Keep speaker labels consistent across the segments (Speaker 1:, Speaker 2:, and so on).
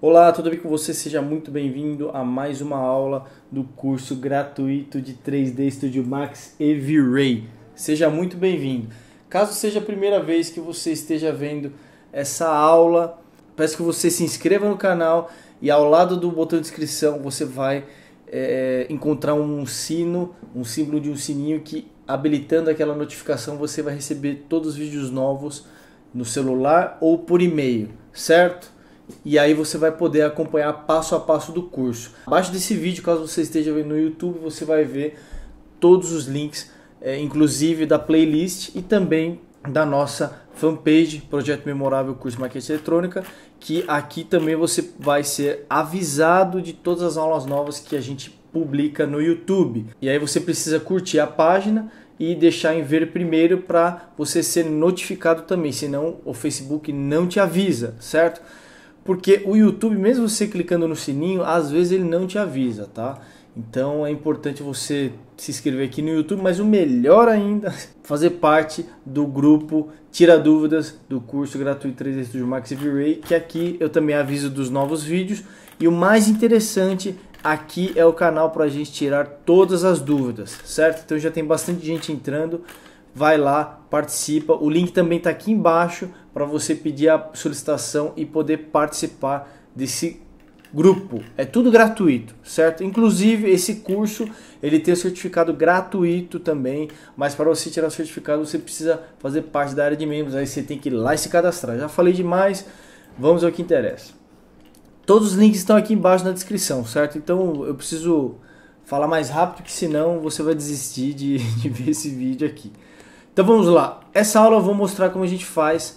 Speaker 1: Olá, tudo bem com você? Seja muito bem-vindo a mais uma aula do curso gratuito de 3D Studio Max e V-Ray. Seja muito bem-vindo. Caso seja a primeira vez que você esteja vendo essa aula, peço que você se inscreva no canal e ao lado do botão de inscrição você vai encontrar um sino, um símbolo de um sininho que, habilitando aquela notificação, você vai receber todos os vídeos novos no celular ou por e-mail, certo? E aí você vai poder acompanhar passo a passo do curso. Abaixo desse vídeo, caso você esteja vendo no YouTube, você vai ver todos os links, inclusive da playlist e também da nossa fanpage, Projeto Memorável Curso de Maquete Eletrônica, que aqui também você vai ser avisado de todas as aulas novas que a gente publica no YouTube. E aí você precisa curtir a página e deixar em ver primeiro para você ser notificado também, senão o Facebook não te avisa, certo? Porque o YouTube, mesmo você clicando no sininho, às vezes ele não te avisa, tá? Então é importante você se inscrever aqui no YouTube, mas o melhor ainda, fazer parte do grupo Tira Dúvidas do curso gratuito 3D Studio Max e V-Ray, que aqui eu também aviso dos novos vídeos. E o mais interessante, aqui é o canal para a gente tirar todas as dúvidas, certo? Então já tem bastante gente entrando. Vai lá, participa. O link também está aqui embaixo para você pedir a solicitação e poder participar desse grupo. É tudo gratuito, certo? Inclusive esse curso ele tem o certificado gratuito também, mas para você tirar o certificado você precisa fazer parte da área de membros. Aí você tem que ir lá e se cadastrar. Já falei demais, vamos ao que interessa. Todos os links estão aqui embaixo na descrição, certo? Então eu preciso falar mais rápido, que senão você vai desistir de ver esse vídeo aqui. Então vamos lá, essa aula eu vou mostrar como a gente faz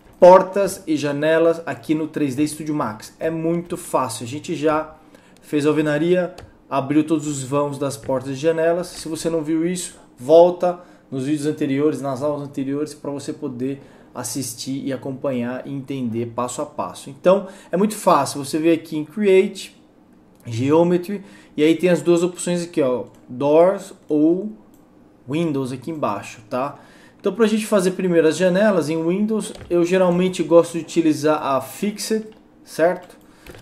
Speaker 1: portas e janelas aqui no 3D Studio Max. É muito fácil, a gente já fez a alvenaria, abriu todos os vãos das portas e janelas. Se você não viu isso, volta nos vídeos anteriores, nas aulas anteriores, para você poder assistir e acompanhar e entender passo a passo. Então é muito fácil, você vem aqui em Create, Geometry, e aí tem as duas opções aqui, ó, Doors ou Windows aqui embaixo, tá? Então para a gente fazer primeiro as janelas em Windows, eu geralmente gosto de utilizar a Fixed, certo?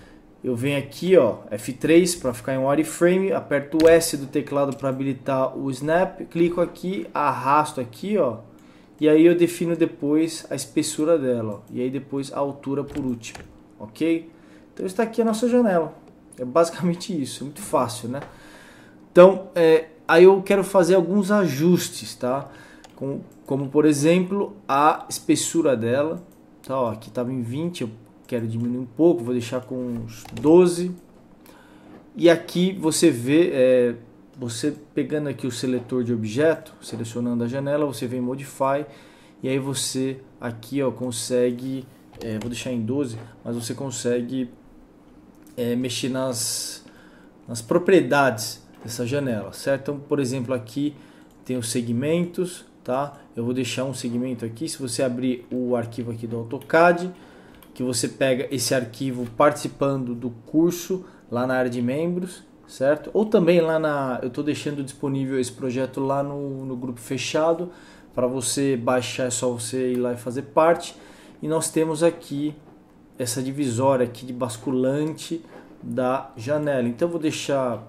Speaker 1: Eu venho aqui, ó, F3 para ficar em wireframe, aperto o S do teclado para habilitar o Snap, clico aqui, arrasto aqui, ó, e aí eu defino depois a espessura dela, ó, e aí depois a altura por último, ok? Então está aqui a nossa janela, é basicamente isso, é muito fácil, né? Então, aí eu quero fazer alguns ajustes, tá? Como por exemplo, a espessura dela, tá? Ó, aqui estava em 20, eu quero diminuir um pouco, vou deixar com uns 12. E aqui você vê, você pegando aqui o seletor de objeto, selecionando a janela, você vem em Modify, e aí você aqui, ó, consegue, vou deixar em 12, mas você consegue mexer nas propriedades dessa janela, certo? Então, por exemplo, aqui tem os segmentos, tá? Eu vou deixar um segmento aqui. Se você abrir o arquivo aqui do AutoCAD, que você pega esse arquivo participando do curso lá na área de membros, certo? Ou também lá eu estou deixando disponível esse projeto lá no grupo fechado, para você baixar, é só você ir lá e fazer parte. E nós temos aqui essa divisória aqui de basculante da janela. Então eu vou deixar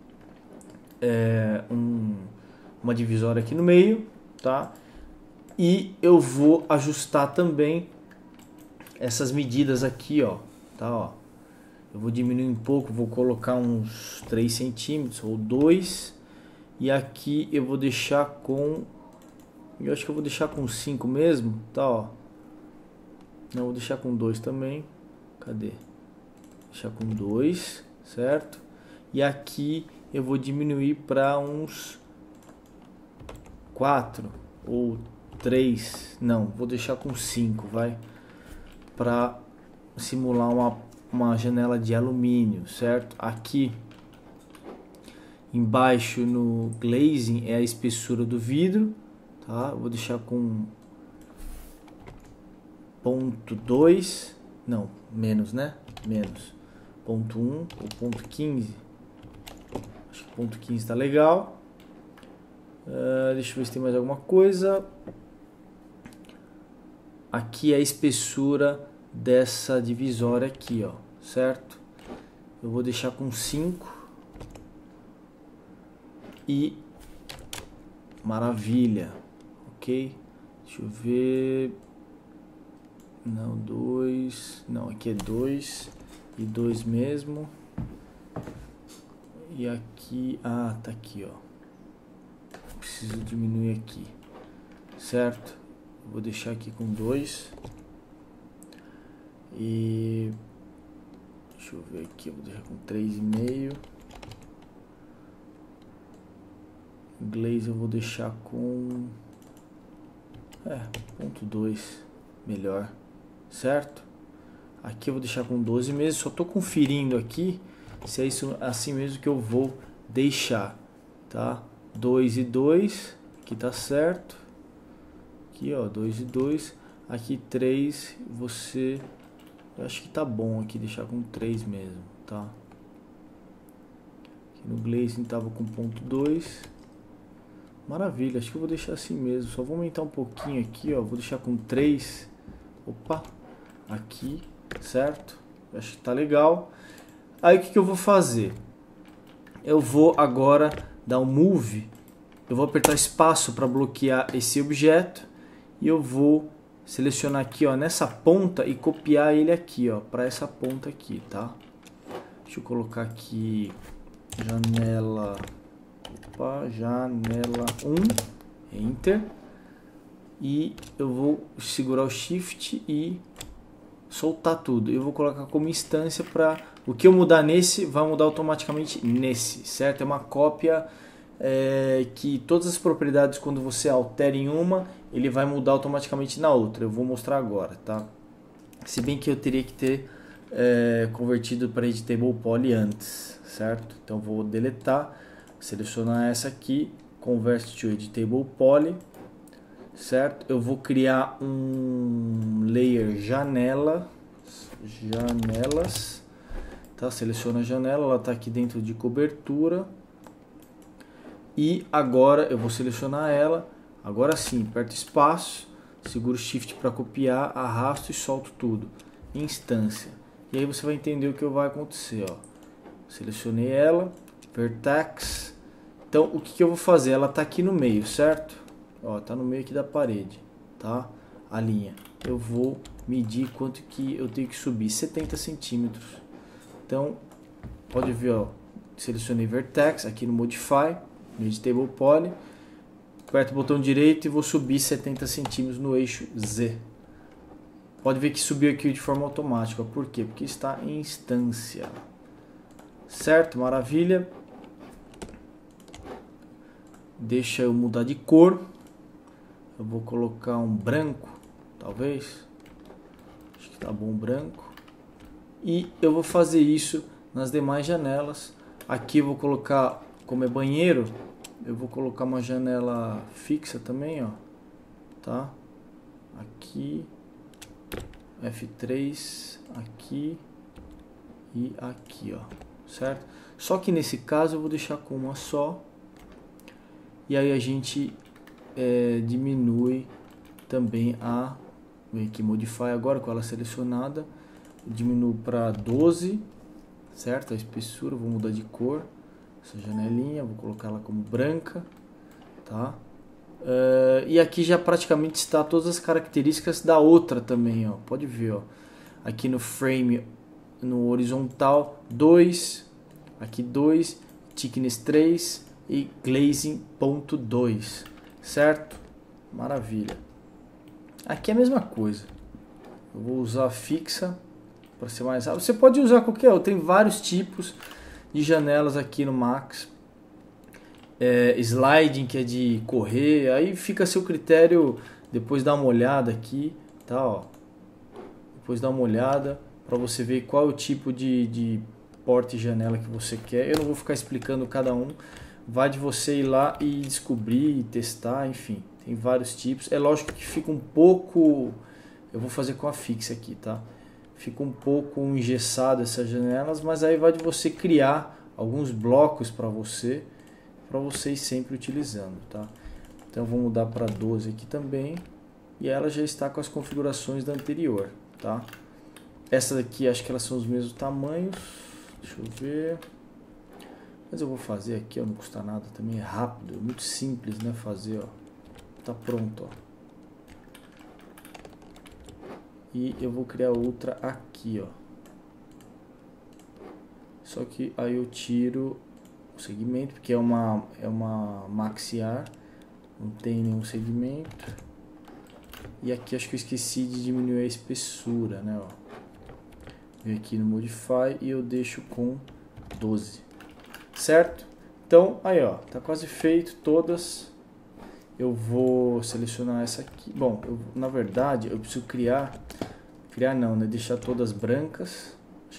Speaker 1: uma divisória aqui no meio, tá? E eu vou ajustar também essas medidas aqui, ó, tá? Ó, eu vou diminuir um pouco, vou colocar uns 3 centímetros ou 2, e aqui eu vou deixar eu acho que eu vou deixar com 5 mesmo, tá? Ó, não, vou deixar com 2 também. Cadê? Deixar com 2, certo? E aqui eu vou diminuir para uns 4 ou 3, não, vou deixar com 5, vai, para simular uma janela de alumínio, certo? Aqui embaixo no glazing é a espessura do vidro, tá? Vou deixar com 0,2, não, menos, né? Menos 0,1 ou 0,15. Acho que 0,15 está legal. Deixa eu ver se tem mais alguma coisa. Aqui é a espessura dessa divisória aqui, ó, certo? Eu vou deixar com 5 e maravilha, ok? Deixa eu ver, não, 2, não, aqui é 2 e 2 mesmo, e aqui, tá aqui, ó, preciso diminuir aqui, certo? Vou deixar aqui com 2 e deixa eu ver aqui, eu vou deixar com 3,5. Inglês eu vou deixar com 0,2 melhor, certo? Aqui eu vou deixar com 12 meses, só tô conferindo aqui se é isso assim mesmo que eu vou deixar, tá? 2 e 2, aqui tá certo. Aqui, ó, 2 e 2, aqui 3, eu acho que tá bom aqui deixar com 3 mesmo, tá? Aqui no Glazing tava com 0,2. Maravilha, acho que eu vou deixar assim mesmo. Só vou aumentar um pouquinho aqui, ó. Vou deixar com 3. Opa, aqui, certo? Acho que tá legal. Aí o que eu vou fazer? Eu vou agora dar um move. Eu vou apertar espaço para bloquear esse objeto. E eu vou selecionar aqui, ó, nessa ponta e copiar ele aqui, ó, para essa ponta aqui, tá? Deixa eu colocar aqui janela 1, Enter, e eu vou segurar o Shift e soltar tudo. Eu vou colocar como instância para o que eu mudar nesse vai mudar automaticamente nesse, certo? É uma cópia que todas as propriedades, quando você altera em uma, ele vai mudar automaticamente na outra. Eu vou mostrar agora, tá? Se bem que eu teria que ter convertido para Editable Poly antes, certo? Então vou deletar, selecionar essa aqui, Convert to Editable Poly, certo? Eu vou criar um layer janelas, tá? Seleciona a janela, ela está aqui dentro de cobertura. E agora eu vou selecionar ela, agora sim, aperto espaço, seguro Shift para copiar, arrasto e solto tudo, instância. E aí você vai entender o que vai acontecer, ó. Selecionei ela, Vertex. Então o que eu vou fazer? Ela está aqui no meio, certo? Ó, tá no meio aqui da parede, tá? A linha. Eu vou medir quanto que eu tenho que subir, 70 centímetros. Então, pode ver, ó, selecionei Vertex aqui no Modify, no Editable Poly, aperto o botão direito e vou subir 70 centímetros no eixo Z. Pode ver que subiu aqui de forma automática. Por quê? Porque está em instância. Certo? Maravilha. Deixa eu mudar de cor. Eu vou colocar um branco, talvez. Acho que tá bom branco. E eu vou fazer isso nas demais janelas. Aqui eu vou colocar, como é banheiro, eu vou colocar uma janela fixa também, ó. Tá? Aqui. F3 aqui e aqui, ó, certo? Só que nesse caso eu vou deixar com uma só, e aí a gente diminui também vem aqui Modify agora com ela selecionada, diminuo para 12, certo? A espessura, vou mudar de cor, essa janelinha, vou colocar ela como branca, tá? E aqui já praticamente está todas as características da outra também, ó. Pode ver, ó. Aqui no frame, no horizontal 2, aqui 2, thickness 3 e glazing ponto 2, certo? Maravilha. Aqui é a mesma coisa. Eu vou usar fixa para ser mais rápido. Você pode usar qualquer outro, tem vários tipos de janelas aqui no Max. Sliding, que é de correr, aí fica a seu critério. Depois dá uma olhada aqui, tá, ó. Depois dá uma olhada para você ver qual é o tipo de porta e janela que você quer. Eu não vou ficar explicando cada um, vai de você ir lá e descobrir e testar, enfim, tem vários tipos. É lógico que fica um pouco, eu vou fazer com a fixa aqui, tá? Fica um pouco engessado essas janelas, mas aí vai de você criar alguns blocos para você ir sempre utilizando, tá? Então eu vou mudar para 12 aqui também, e ela já está com as configurações da anterior, tá? Essa daqui, acho que elas são os mesmos tamanhos. Deixa eu ver. Mas eu vou fazer aqui, ó, não custa nada, também é rápido, é muito simples, né, fazer, ó. Tá pronto, ó. E eu vou criar outra aqui, ó. Só que aí eu tiro o segmento, porque é uma maxiar, não tem nenhum segmento. E aqui acho que eu esqueci de diminuir a espessura, né, ó. Venho aqui no Modify e eu deixo com 12, certo? Então, aí ó, tá quase feito todas. Eu vou selecionar essa aqui. Bom, na verdade eu preciso criar não, né? Deixar todas brancas.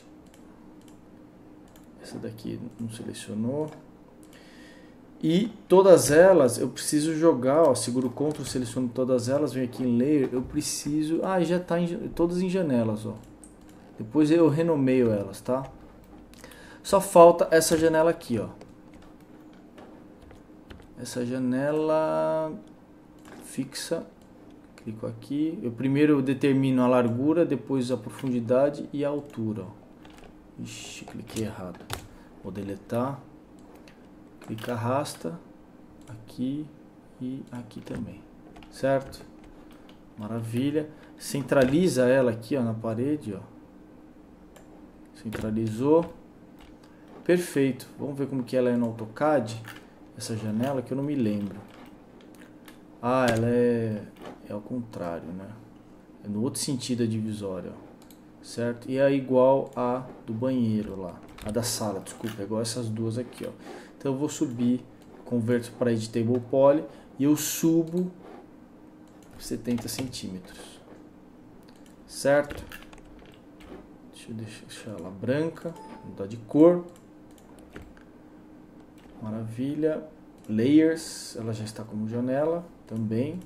Speaker 1: Essa daqui não selecionou. E todas elas eu preciso jogar, ó, seguro Ctrl, seleciono todas elas, venho aqui em Layer, eu preciso... Ah, já tá todas em janelas, ó. Depois eu renomeio elas, tá? Só falta essa janela aqui, ó. Essa janela fixa. Clico aqui. Eu primeiro determino a largura, depois a profundidade e a altura, ó. Ixi, cliquei errado. Vou deletar. Clica, arrasta. Aqui e aqui também. Certo? Maravilha. Centraliza ela aqui, ó, na parede, ó. Centralizou. Perfeito. Vamos ver como que ela é no AutoCAD. Essa janela que eu não me lembro. Ah, ela é ao contrário, né? É no outro sentido a divisória, ó. Certo? E é igual a do banheiro lá. A da sala, desculpa. É igual essas duas aqui, ó. Então eu vou subir, converto para Editable Poly e eu subo 70 centímetros. Certo? Deixa eu deixar ela branca, mudar de cor. Maravilha. Layers, ela já está como janela também.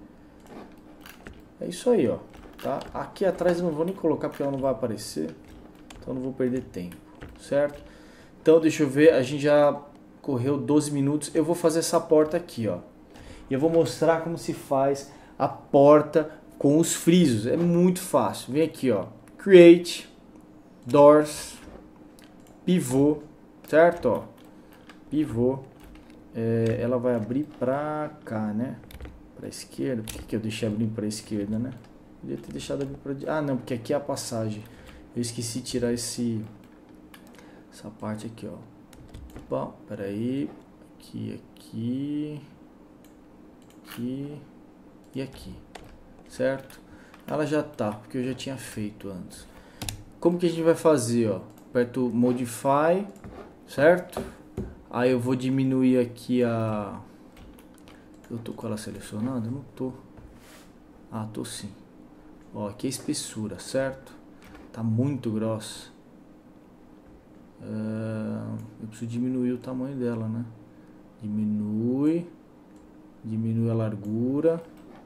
Speaker 1: É isso aí, ó. Tá? Aqui atrás eu não vou nem colocar porque ela não vai aparecer. Então não vou perder tempo, certo? Então deixa eu ver, a gente já correu 12 minutos. Eu vou fazer essa porta aqui, ó. E eu vou mostrar como se faz a porta com os frisos. É muito fácil. Vem aqui, ó. Create, Doors, Pivô, certo? Ó. Pivô. Ela vai abrir pra cá, né? Pra esquerda. Por que eu deixei abrir pra esquerda, né? Podia ter deixado abrir pra... Ah, não, porque aqui é a passagem. Eu esqueci de tirar essa parte aqui, ó. Bom, peraí. Aqui e aqui. Certo? Ela já tá, porque eu já tinha feito antes. Como que a gente vai fazer, ó? Aperto Modify, certo? Aí eu vou diminuir aqui a... Eu tô com ela selecionada? Eu não tô. Ah, tô sim. Ó, aqui é a espessura, certo? Tá muito grossa. Eu preciso diminuir o tamanho dela, né? Diminui a largura.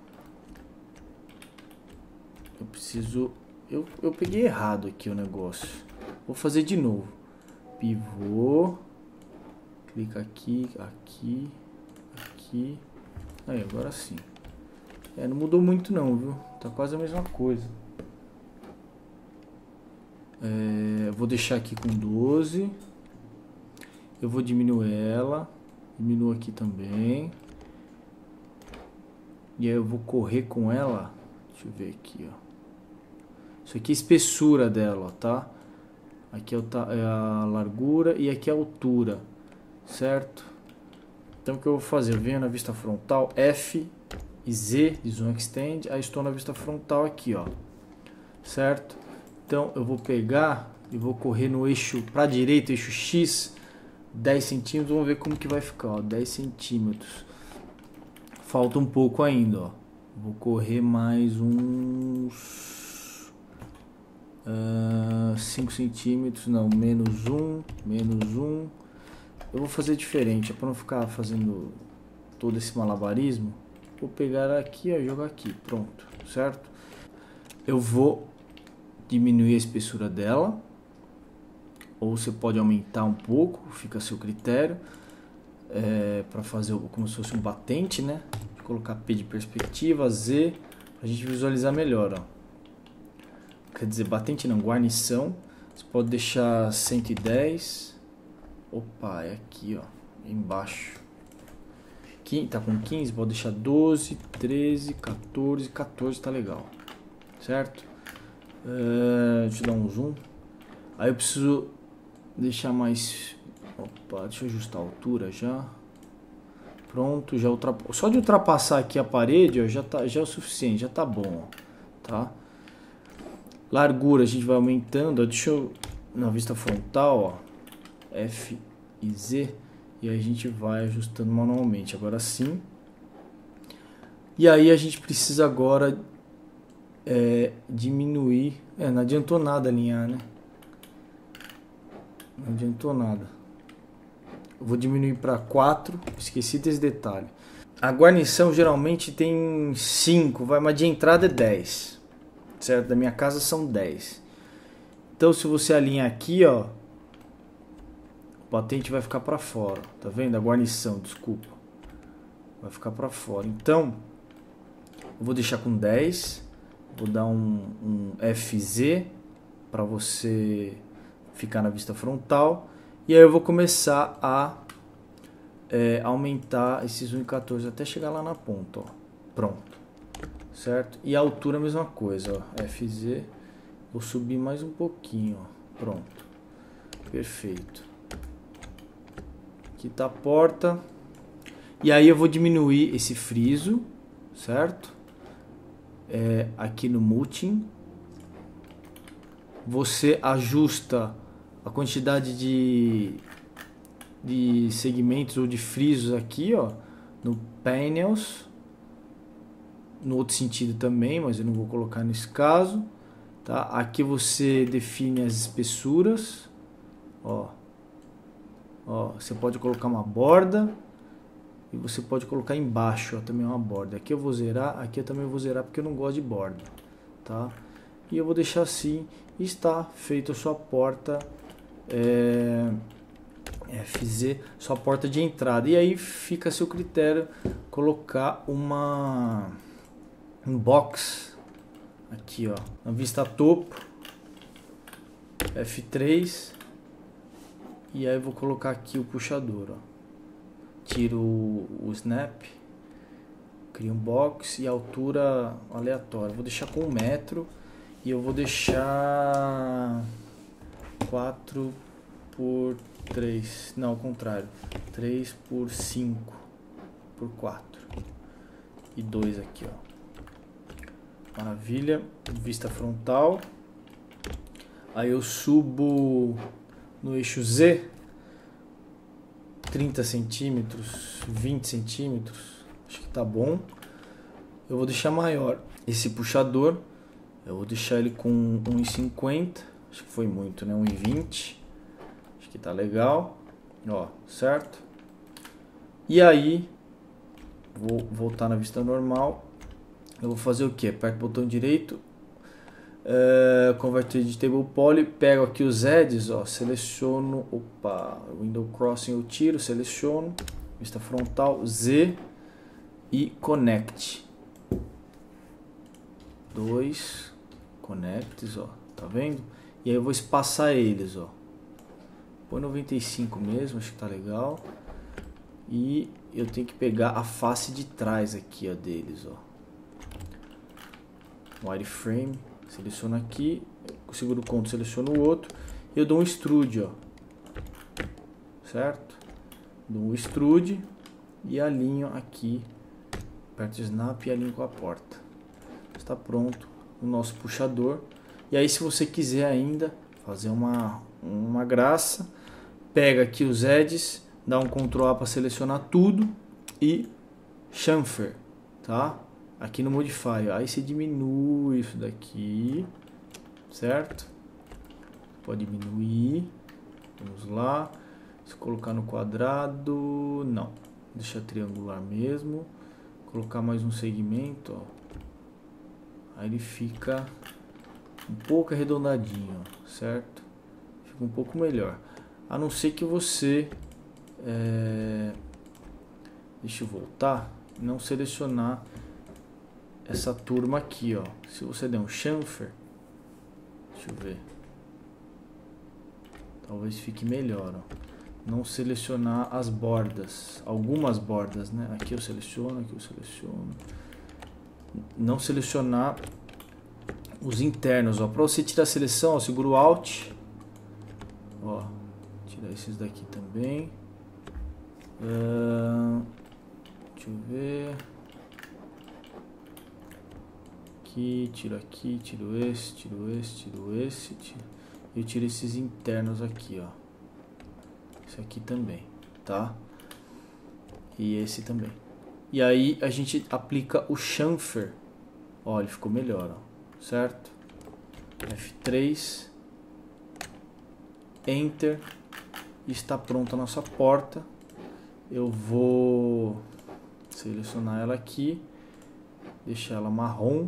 Speaker 1: Eu preciso... Eu peguei errado aqui o negócio. Vou fazer de novo. Pivô. Clica aqui, aqui, aqui. Aí, agora sim. Não mudou muito não, viu? Tá quase a mesma coisa. Vou deixar aqui com 12. Eu vou diminuir ela. Diminuo aqui também. E aí eu vou correr com ela. Deixa eu ver aqui, ó. Isso aqui é a espessura dela, ó, tá? Aqui é a largura e aqui é a altura. Certo? Então o que eu vou fazer? Eu venho na vista frontal, F e Z de Zoom Extend. Aí estou na vista frontal aqui, ó. Certo? Então eu vou pegar e vou correr no eixo para a direita, eixo X, 10 centímetros. Vamos ver como que vai ficar, ó. 10 centímetros. Falta um pouco ainda, ó. Vou correr mais uns 5 centímetros, não, menos um. Eu vou fazer diferente, para não ficar fazendo todo esse malabarismo. Vou pegar aqui e jogar aqui, pronto, certo? Eu vou diminuir a espessura dela, ou você pode aumentar um pouco, fica a seu critério, para fazer como se fosse um batente, né? Vou colocar P de perspectiva, Z, para a gente visualizar melhor, ó. quer dizer, batente não, guarnição. Você pode deixar 110. Opa, é aqui, ó, embaixo. Tá com 15, pode deixar 12, 13, 14, 14 tá legal, certo? Deixa eu dar um zoom. Aí eu preciso deixar mais... Opa, deixa eu ajustar a altura já. Pronto, já só de ultrapassar aqui a parede, ó, já é o suficiente, já tá bom, ó, tá? Largura a gente vai aumentando, ó, deixa eu... Na vista frontal, ó, F e Z. E aí a gente vai ajustando manualmente, agora sim. E aí a gente precisa agora diminuir. Não adiantou nada alinhar, né? Não adiantou nada. Eu vou diminuir para 4, esqueci desse detalhe. A guarnição geralmente tem 5, mas de entrada é 10. Certo? Da minha casa são 10. Então se você alinhar aqui, ó, o batente vai ficar para fora, tá vendo? A guarnição, desculpa, vai ficar para fora. Então, eu vou deixar com 10, vou dar um FZ para você ficar na vista frontal. E aí eu vou começar a aumentar esses 1,14 até chegar lá na ponta, ó. Pronto, certo? E a altura a mesma coisa, ó, FZ, vou subir mais um pouquinho, ó. Pronto, perfeito. Aqui tá a porta. E aí eu vou diminuir esse friso, certo? Aqui no multing. Você ajusta a quantidade de segmentos ou de frisos aqui, ó, no panels. No outro sentido também, mas eu não vou colocar nesse caso. Tá? Aqui você define as espessuras, ó. Ó, você pode colocar uma borda e você pode colocar embaixo, ó, também uma borda. Aqui eu vou zerar, aqui eu também vou zerar porque eu não gosto de borda, tá? E eu vou deixar assim e está feita a sua porta FZ, sua porta de entrada. E aí fica a seu critério colocar um box aqui, ó, na vista topo, F3. E aí eu vou colocar aqui o puxador, ó. Tiro o snap, crio um box e altura aleatória. Vou deixar com 1 metro e eu vou deixar 4 por 3, não, ao contrário, 3 por 5 por 4 e 2 aqui, ó. Maravilha, vista frontal. Aí eu subo no eixo Z 30 centímetros, 20 centímetros, acho que tá bom. Eu vou deixar maior esse puxador, eu vou deixar ele com 1,50, acho que foi muito, né? 1,20, acho que tá legal, ó, certo? E aí, vou voltar na vista normal, eu vou fazer o que? Aperto o botão direito, converter de table poly, pego aqui os edges, ó, seleciono, opa, window crossing eu tiro, seleciono, vista frontal, Z e connect. 2 connects, ó, tá vendo? E aí eu vou espaçar eles, ó. Põe 95 mesmo, acho que tá legal. E eu tenho que pegar a face de trás aqui, ó, deles, ó. Wireframe. Seleciono aqui, seguro o Ctrl, seleciono o outro, eu dou um extrude, ó, certo? Dou um extrude e alinho aqui, aperto o snap e alinho com a porta. Está pronto o nosso puxador. E aí, se você quiser ainda fazer uma graça, pega aqui os edges, dá um Ctrl A para selecionar tudo e chamfer, tá? Aqui no Modify, aí você diminui isso daqui, certo? Pode diminuir, vamos lá, se colocar no quadrado, não, deixa triangular mesmo, colocar mais um segmento, ó. Aí ele fica um pouco arredondadinho, ó, certo? Fica um pouco melhor, a não ser que você, deixa eu voltar, não selecionar essa turma aqui, ó. Se você der um chamfer, Deixa eu ver. Talvez fique melhor, ó. Não selecionar as bordas, algumas bordas, né? Aqui eu seleciono, aqui eu seleciono. Não selecionar os internos, ó. Para você tirar a seleção, ó, segura o Alt, ó, tirar esses daqui também. Deixa eu ver. Aqui, tiro esse, tiro esse, tiro esse, eu tiro esses internos aqui, ó. Esse aqui também, tá? E esse também. E aí a gente aplica o chamfer. Ó, ele ficou melhor, ó. Certo? F3. Enter. Está pronta a nossa porta. Eu vou selecionar ela aqui. Deixar ela marrom.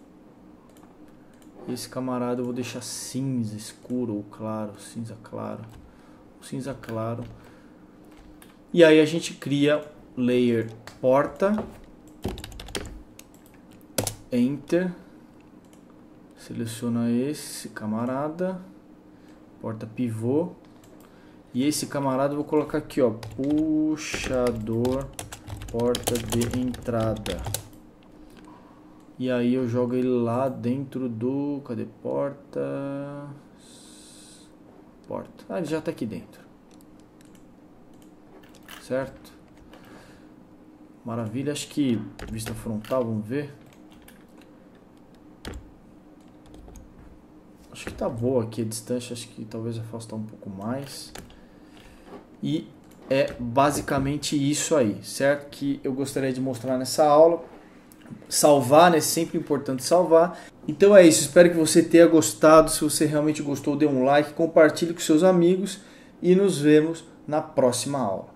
Speaker 1: Esse camarada eu vou deixar cinza escuro ou claro. Cinza claro. Cinza claro. E aí a gente cria layer porta, enter, seleciona esse camarada, porta pivô, e esse camarada eu vou colocar aqui, ó, puxador porta de entrada. E aí eu jogo ele lá dentro do, cadê porta? Ah, ele já está aqui dentro. Certo? Maravilha. Acho que vista frontal, vamos ver. Acho que tá boa aqui a distância. Acho que talvez afastar um pouco mais. E é basicamente isso aí, certo? Que eu gostaria de mostrar nessa aula. Salvar, né? Sempre importante salvar. Então é isso, espero que você tenha gostado. Se você realmente gostou, dê um like, compartilhe com seus amigos e nos vemos na próxima aula.